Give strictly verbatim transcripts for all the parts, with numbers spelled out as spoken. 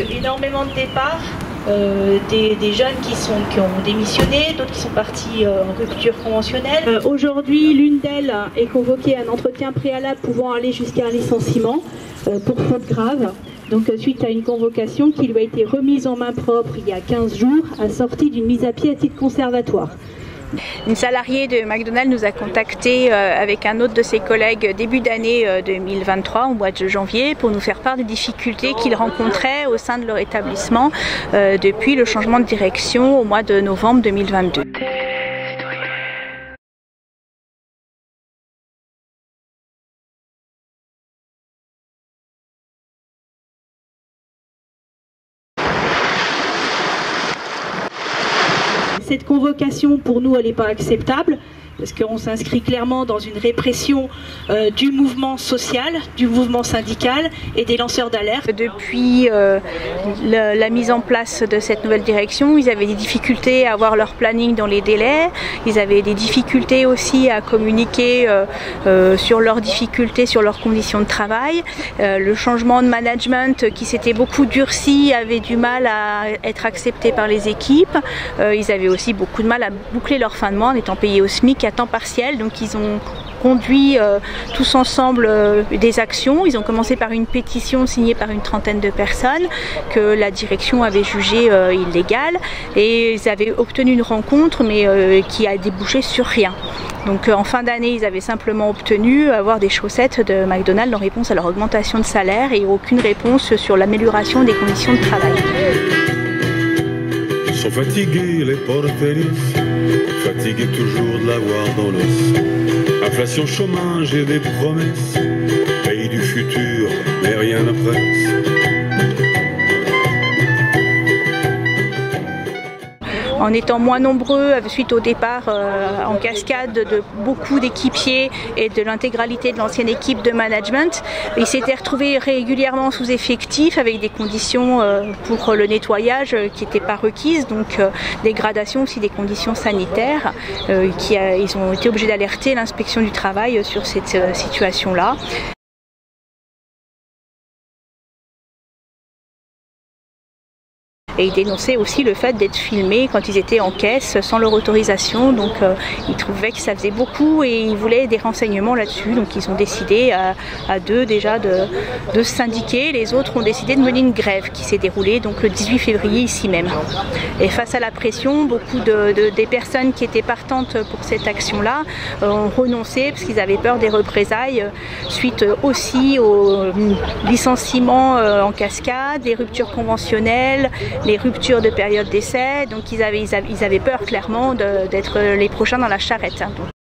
énormément de départs, euh, des, des jeunes qui, sont, qui ont démissionné, d'autres qui sont partis euh, en rupture conventionnelle. Euh, Aujourd'hui, l'une d'elles est convoquée à un entretien préalable pouvant aller jusqu'à un licenciement euh, pour faute grave. Donc suite à une convocation qui lui a été remise en main propre il y a quinze jours, assortie d'une mise à pied à titre conservatoire. Une salariée de McDonald's nous a contacté euh, avec un autre de ses collègues début d'année euh, deux mille vingt-trois, au mois de janvier, pour nous faire part des difficultés qu'ils rencontraient au sein de leur établissement euh, depuis le changement de direction au mois de novembre deux mille vingt-deux. Cette convocation, pour nous, elle n'est pas acceptable, parce qu'on s'inscrit clairement dans une répression euh, du mouvement social, du mouvement syndical et des lanceurs d'alerte. Depuis euh, la, la mise en place de cette nouvelle direction, ils avaient des difficultés à avoir leur planning dans les délais, ils avaient des difficultés aussi à communiquer euh, euh, sur leurs difficultés, sur leurs conditions de travail. Euh, le changement de management qui s'était beaucoup durci avait du mal à être accepté par les équipes. Euh, ils avaient aussi beaucoup de mal à boucler leur fin de mois en étant payés au SMIC à temps partiel, donc ils ont conduit euh, tous ensemble euh, des actions. Ils ont commencé par une pétition signée par une trentaine de personnes que la direction avait jugée euh, illégale, et ils avaient obtenu une rencontre mais euh, qui a débouché sur rien. Donc euh, en fin d'année, ils avaient simplement obtenu avoir des chaussettes de McDonald's en réponse à leur augmentation de salaire et aucune réponse sur l'amélioration des conditions de travail. Sont fatigués les porteristes, fatigués toujours de l'avoir dans l'os. Inflation, chômage et des promesses, pays du futur, mais rien ne presse. En étant moins nombreux, suite au départ euh, en cascade de beaucoup d'équipiers et de l'intégralité de l'ancienne équipe de management, ils s'étaient retrouvés régulièrement sous effectif avec des conditions euh, pour le nettoyage euh, qui n'étaient pas requises, donc euh, dégradation aussi des conditions sanitaires. Euh, qui a, ils ont été obligés d'alerter l'inspection du travail sur cette euh, situation-là. Et ils dénonçaient aussi le fait d'être filmés quand ils étaient en caisse sans leur autorisation, donc euh, ils trouvaient que ça faisait beaucoup et ils voulaient des renseignements là-dessus, donc ils ont décidé à, à deux déjà de, de se syndiquer. Les autres ont décidé de mener une grève qui s'est déroulée donc le dix-huit février ici même. Et face à la pression, beaucoup de, de, des personnes qui étaient partantes pour cette action-là euh, ont renoncé parce qu'ils avaient peur des représailles euh, suite aussi au licenciement euh, en cascade, les ruptures conventionnelles, les ruptures de période d'essai, donc ils avaient, ils avaient, ils avaient peur clairement d'être les prochains dans la charrette. Hein, donc.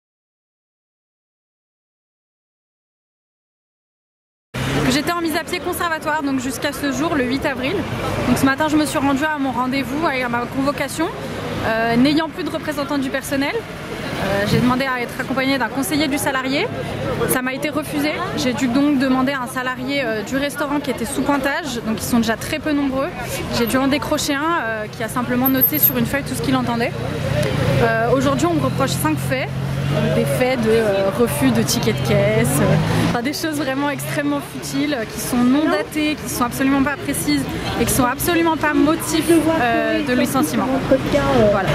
J'étais en mise à pied conservatoire donc jusqu'à ce jour, le huit avril. Donc ce matin, je me suis rendue à mon rendez-vous, à ma convocation, euh, n'ayant plus de représentant du personnel. Euh, j'ai demandé à être accompagnée d'un conseiller du salarié, ça m'a été refusé. J'ai dû donc demander à un salarié euh, du restaurant qui était sous pointage, donc ils sont déjà très peu nombreux. J'ai dû en décrocher un euh, qui a simplement noté sur une feuille tout ce qu'il entendait. Euh, Aujourd'hui, on me reproche cinq faits. Des faits de euh, refus de tickets de caisse, euh, enfin, des choses vraiment extrêmement futiles euh, qui sont non datées, qui sont absolument pas précises et qui sont absolument pas motifs euh, de licenciement. Voilà.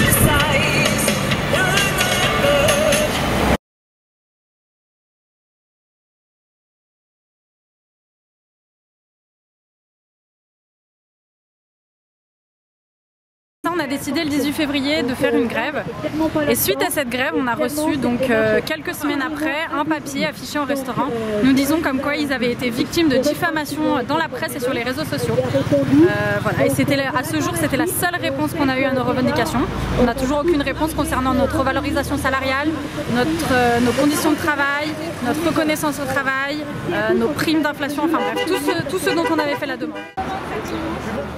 On a décidé le dix-huit février de faire une grève et suite à cette grève on a reçu donc euh, quelques semaines après un papier affiché au restaurant nous disons comme quoi ils avaient été victimes de diffamation dans la presse et sur les réseaux sociaux. Euh, voilà. Et c'était à ce jour c'était la seule réponse qu'on a eue à nos revendications. On n'a toujours aucune réponse concernant notre revalorisation salariale, notre, euh, nos conditions de travail, notre reconnaissance au travail, euh, nos primes d'inflation, enfin bref, tout ce, tout ce dont on avait fait la demande.